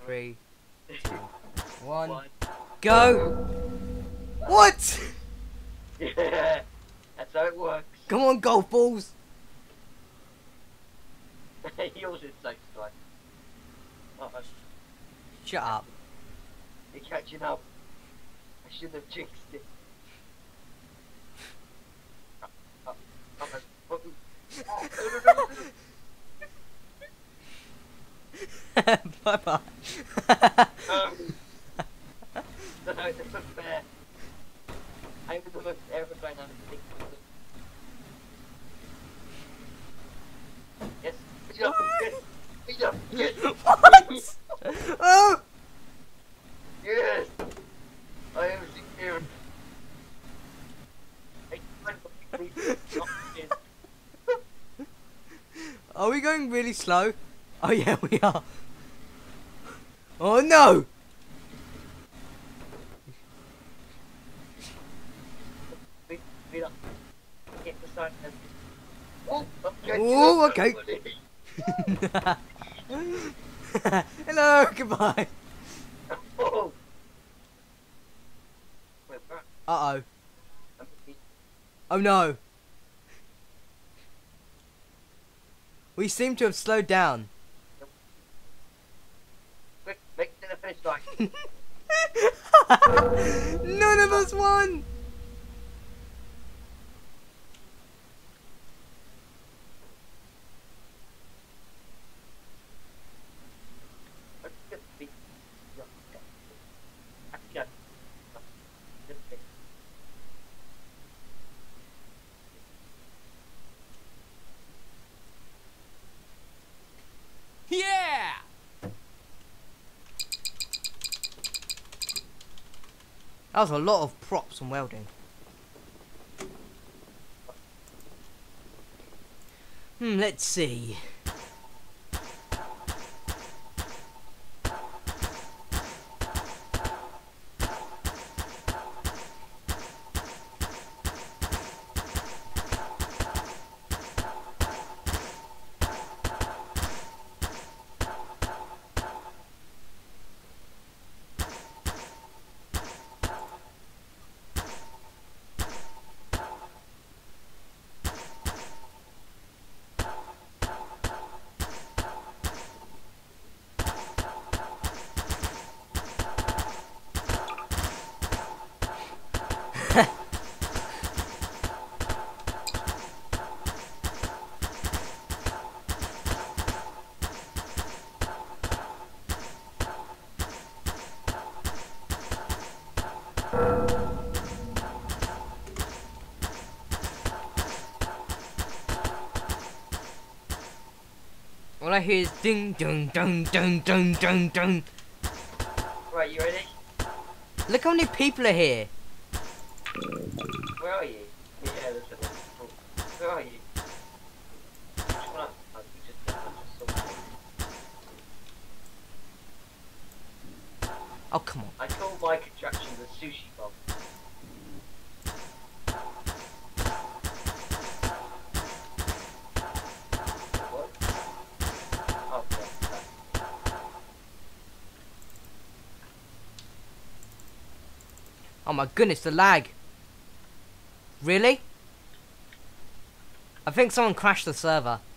3, 2, 1, go! What? Yeah, that's how it works. Come on, golf balls! Yours is so slow. Shut up. You're catching up. I should have jinxed it. Bye bye. No, that's not fair. I'm the most aerodynamic thing. Yes, speed up, yes, speed up, yes. What? Oh! Yes, I am secure. Are we going really slow? Oh yeah, we are. Oh no! Speed up. Get the sign. Oh, okay. Hello, goodbye. Oh. Wait, where? Uh-oh. Oh no. We seem to have slowed down. Quick, make it to the finish line. None of us won! Yeah! That was a lot of props and welding. Let's see. All I hear is ding dong dong dong dong dong dong. Right, you ready? Look how many people are here. Where are you? Yeah, there's a lot. Where are you? Oh, come on. I call my contraption the sushi bomb. What? Oh, yeah. Oh my goodness, the lag. Really? I think someone crashed the server.